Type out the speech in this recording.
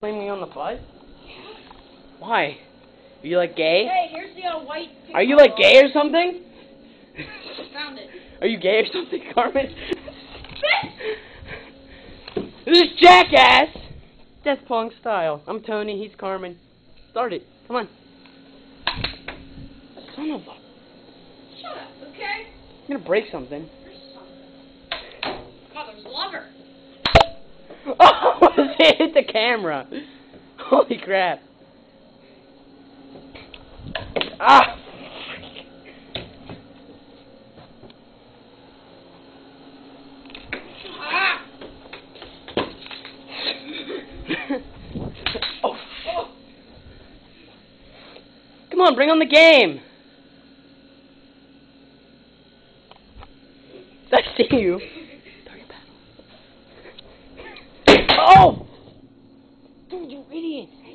Playing me on the butt? Why? Are you like gay? Hey, here's the white. Are you like gay or something? Found it. Are you gay or something, Carmen? This is Jackass! That's Pong style. I'm Tony, he's Carmen. Start it. Come on. Son of a... Shut up, okay? I'm gonna break something. There's something. Oh, there's lumber. Oh, it hit the camera. Holy crap. Ah! Ah! Oh. Come on, bring on the game. I see you. Oh! Dude, you idiot.